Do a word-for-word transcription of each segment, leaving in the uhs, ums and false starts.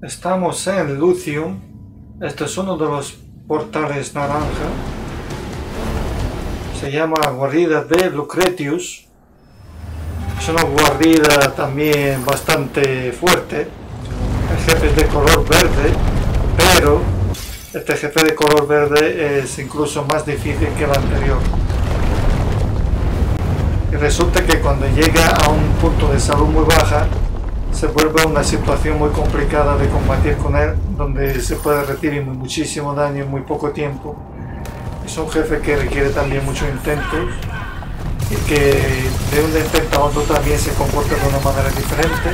Estamos en Lucium. Este es uno de los portales naranja. Se llama guarida de Lucretius. Es una guarida también bastante fuerte. El jefe es de color verde, pero este jefe de color verde es incluso más difícil que el anterior. Y resulta que cuando llega a un punto de salud muy baja, se vuelve una situación muy complicada de combatir con él, donde se puede recibir muchísimo daño en muy poco tiempo. Es un jefe que requiere también muchos intentos y que de un intento a otro también se comporta de una manera diferente.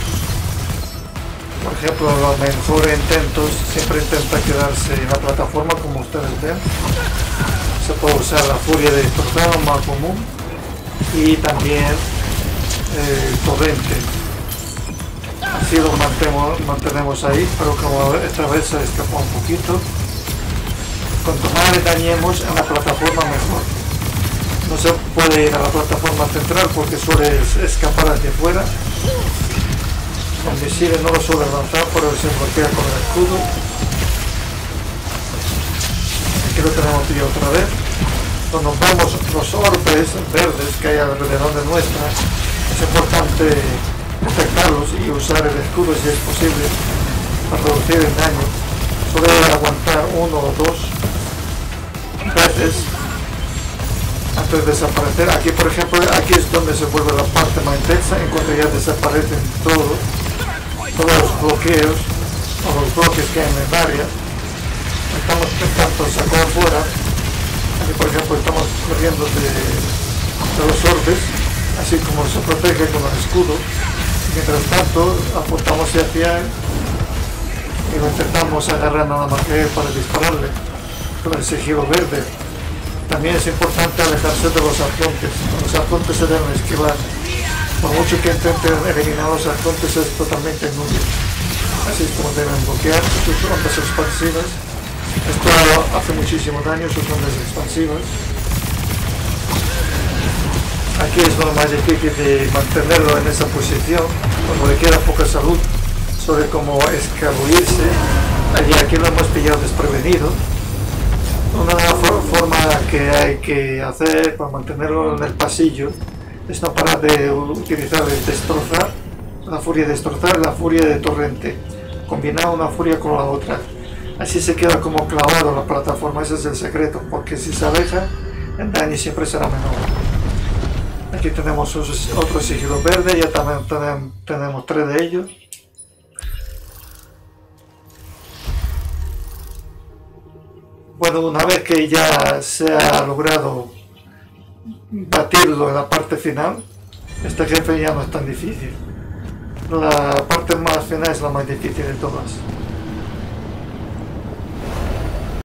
Por ejemplo, los mejores intentos siempre intenta quedarse en la plataforma, como ustedes ven. Se puede usar la furia de destrozar, más común, y también el torrente. Así lo mantenemos, mantenemos ahí, pero como esta vez se escapó un poquito. Cuanto más le dañemos en la plataforma, mejor. No se puede ir a la plataforma central porque suele escapar hacia afuera. El misil no lo suele lanzar, pero se bloquea con el escudo. Aquí lo tenemos ya otra vez. Cuando vemos los orbes verdes que hay alrededor de nuestra, es importante detectarlos y usar el escudo si es posible para reducir el daño. Suele aguantar uno o dos veces antes de desaparecer. Aquí, por ejemplo, aquí es donde se vuelve la parte más intensa, en cuanto ya desaparecen todo, todos los bloqueos o los bloques que hay en el área. Estamos intentando sacar fuera. Aquí, por ejemplo, estamos corriendo de, de los orbes, así como se protege con el escudo. Mientras tanto, apuntamos hacia él y lo intentamos agarrar nada más que él para dispararle con el sigilo verde. También es importante alejarse de los arcontes. Los arcontes se deben esquivar. Por mucho que intenten eliminar los arcontes, es totalmente inútil. Así es como deben bloquear sus ondas expansivas. Esto hace muchísimo daño, sus ondas expansivas. Aquí es lo más difícil de mantenerlo en esa posición, cuando le queda poca salud, sobre cómo escabullirse. Allí aquí lo hemos pillado desprevenido. Una forma que hay que hacer para mantenerlo en el pasillo es no parar de utilizar el destrozar, la furia de destrozar y la furia de torrente, combinar una furia con la otra. Así se queda como clavado en la plataforma. Ese es el secreto, porque si se aleja, el daño siempre será menor. Aquí tenemos otro sigilo verde, ya también tenemos, tenemos tres de ellos. Bueno, una vez que ya se ha logrado batirlo en la parte final, este jefe ya no es tan difícil. La parte más final es la más difícil de todas.